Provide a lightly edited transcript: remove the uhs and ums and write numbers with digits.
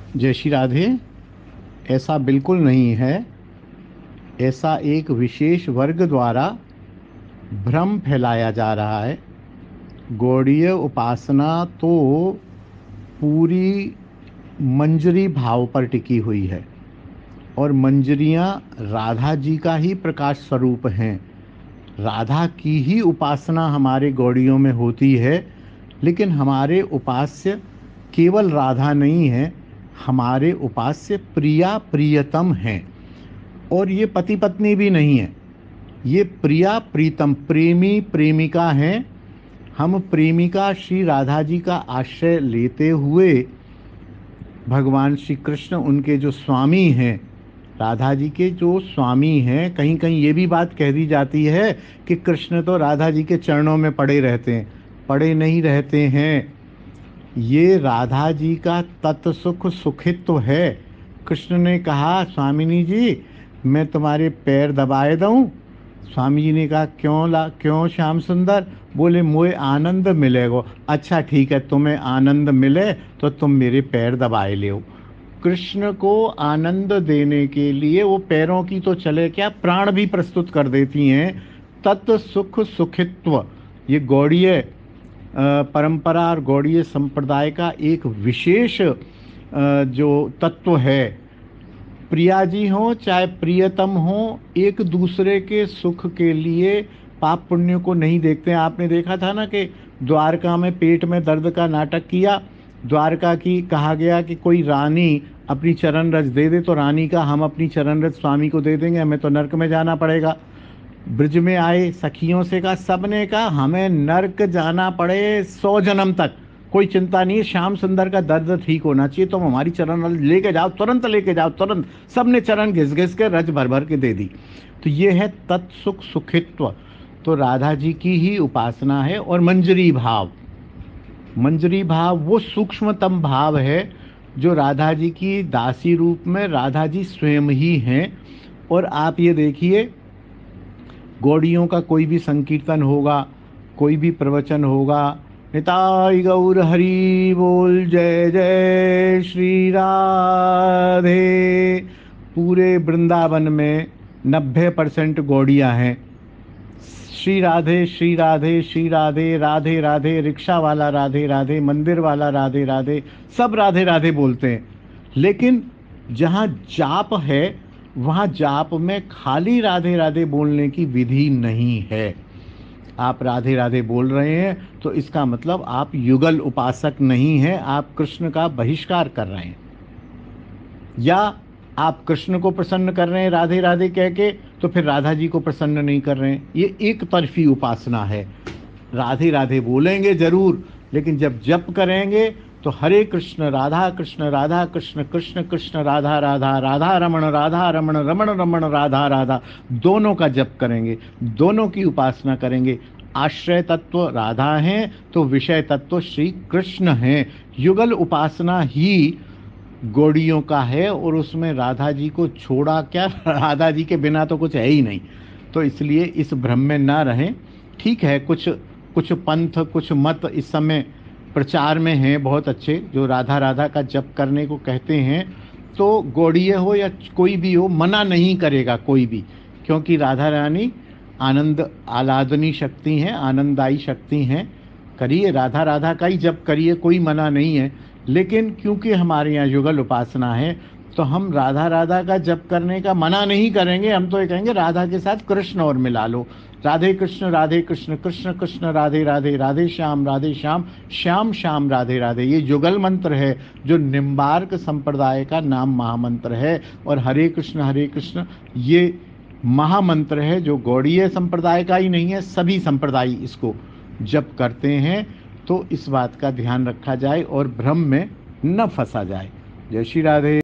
जय श्री राधे। ऐसा बिल्कुल नहीं है। ऐसा एक विशेष वर्ग द्वारा भ्रम फैलाया जा रहा है। गौड़ीय उपासना तो पूरी मंजरी भाव पर टिकी हुई है और मंजरियाँ राधा जी का ही प्रकाश स्वरूप हैं। राधा की ही उपासना हमारे गौड़ियों में होती है, लेकिन हमारे उपास्य केवल राधा नहीं है, हमारे उपास्य प्रिया प्रियतम हैं। और ये पति पत्नी भी नहीं है, ये प्रिया प्रीतम प्रेमी प्रेमिका हैं। हम प्रेमिका श्री राधा जी का आश्रय लेते हुए भगवान श्री कृष्ण उनके जो स्वामी हैं, राधा जी के जो स्वामी हैं, कहीं कहीं ये भी बात कह दी जाती है कि कृष्ण तो राधा जी के चरणों में पड़े रहते हैं। पड़े नहीं रहते हैं, ये राधा जी का तत्सुख सुखित्व है। कृष्ण ने कहा, स्वामिनी जी मैं तुम्हारे पैर दबाए दूं? स्वामी जी ने कहा, क्यों श्याम सुंदर? बोले, मोए आनंद मिलेगा। अच्छा ठीक है, तुम्हें आनंद मिले तो तुम मेरे पैर दबाए ले। कृष्ण को आनंद देने के लिए वो पैरों की तो चले क्या, प्राण भी प्रस्तुत कर देती हैं। तत् सुख सुखित्व ये गौड़ीय परंपरा और गौड़ीय संप्रदाय का एक विशेष जो तत्व है। प्रिया जी हो चाहे प्रियतम हो, एक दूसरे के सुख के लिए पाप पुण्य को नहीं देखते हैं। आपने देखा था ना कि द्वारका में पेट में दर्द का नाटक किया। द्वारका की कहा गया कि कोई रानी अपनी चरण रज दे दे तो रानी का हम अपनी चरण रज स्वामी को दे देंगे, हमें तो नरक में जाना पड़ेगा। ब्रिज में आए सखियों से कहा, सबने कहा हमें नरक जाना पड़े 100 जन्म तक, कोई चिंता नहीं है, श्याम सुंदर का दर्द ठीक होना चाहिए, तुम हमारी चरण लेके जाओ, तुरंत लेके जाओ तुरंत। सबने चरण घिस घिस के रज भर भर के दे दी। तो ये है तत्सुख सुखित्व। तो राधा जी की ही उपासना है। और मंजरी भाव, मंजरी भाव वो सूक्ष्मतम भाव है जो राधा जी की दासी रूप में राधा जी स्वयं ही हैं। और आप ये देखिए, गौड़ियों का कोई भी संकीर्तन होगा, कोई भी प्रवचन होगा, निताई गौर हरि बोल, जय जय श्री राधे। पूरे वृंदावन में 90% गौड़ियाँ हैं। श्री राधे श्री राधे श्री राधे, राधे राधे, रिक्शा वाला राधे राधे, मंदिर वाला राधे राधे, सब राधे राधे बोलते हैं। लेकिन जहाँ जाप है वहाँ जाप में खाली राधे राधे बोलने की विधि नहीं है। आप राधे राधे बोल रहे हैं तो इसका मतलब आप युगल उपासक नहीं हैं, आप कृष्ण का बहिष्कार कर रहे हैं। या आप कृष्ण को प्रसन्न कर रहे हैं राधे राधे कह के, तो फिर राधा जी को प्रसन्न नहीं कर रहे हैं। ये एक तरफी उपासना है। राधे राधे बोलेंगे जरूर, लेकिन जब जप करेंगे तो हरे कृष्ण राधा कृष्ण कृष्ण कृष्ण राधा राधा, राधा रमण रमण रमण राधा राधा, दोनों का जप करेंगे, दोनों की उपासना करेंगे। आश्रय तत्व राधा हैं तो विषय तत्व श्री कृष्ण हैं। युगल उपासना ही गौड़ियों का है और उसमें राधा जी को छोड़ा क्या, राधा जी के बिना तो कुछ है ही नहीं। तो इसलिए इस भ्रम में ना रहें। ठीक है, कुछ कुछ पंथ कुछ मत इस समय प्रचार में हैं बहुत अच्छे, जो राधा राधा का जप करने को कहते हैं। तो गौड़ीय हो या कोई भी हो, मना नहीं करेगा कोई भी, क्योंकि राधा रानी आनंद आलादनी शक्ति हैं, आनंददायी शक्ति हैं। करिए, राधा राधा का ही जप करिए, कोई मना नहीं है। लेकिन क्योंकि हमारे यहाँ युगल उपासना है तो हम राधा राधा का जप करने का मना नहीं करेंगे। हम तो ये कहेंगे राधा के साथ कृष्ण और मिला लो। राधे कृष्ण कृष्ण कृष्ण राधे राधे, राधे श्याम श्याम श्याम राधे राधे। ये युगल मंत्र है जो निम्बार्क संप्रदाय का नाम महामंत्र है। और हरे कृष्ण ये महामंत्र है जो गौड़ीय संप्रदाय का ही नहीं है, सभी संप्रदाय इसको जप करते हैं। तो इस बात का ध्यान रखा जाए और भ्रम में न फंसा जाए। जय श्री राधे।